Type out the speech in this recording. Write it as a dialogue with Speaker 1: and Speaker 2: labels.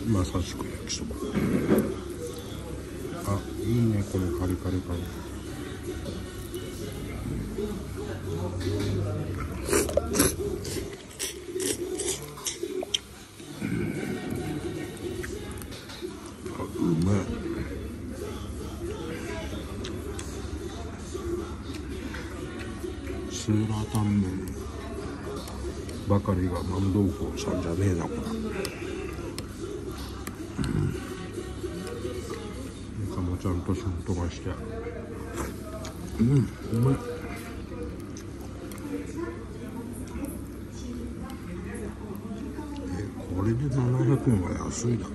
Speaker 1: まさしく焼きそば。あ、いいねこのカリカリ感。あ、うめえ。スーラータンメンばかりが満豆腐さんじゃねえなこれ。イカもちゃんとしんとがして、うまい。これで700円は安いだろ。